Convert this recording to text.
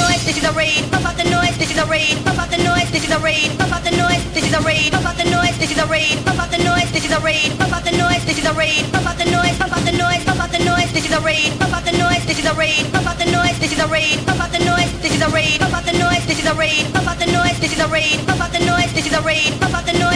noise, this is a raid. Pump out the noise, this is a raid. Pump out the noise, this is a raid. Pump out the noise, this is a raid. Pump out the noise, this is a raid. Pump out the noise, this is a raid. Pump out the noise, this is a raid. Pump out the noise, pump out the noise, pump out the noise, this is a raid. Pump out the noise, this is a raid. Pump out the noise, this is a raid. Pump out the noise, this is a raid. Pump out the noise, this is a raid. Pump out the noise, this is a raid. Pump out the noise, this is a raid. Pump out the noise.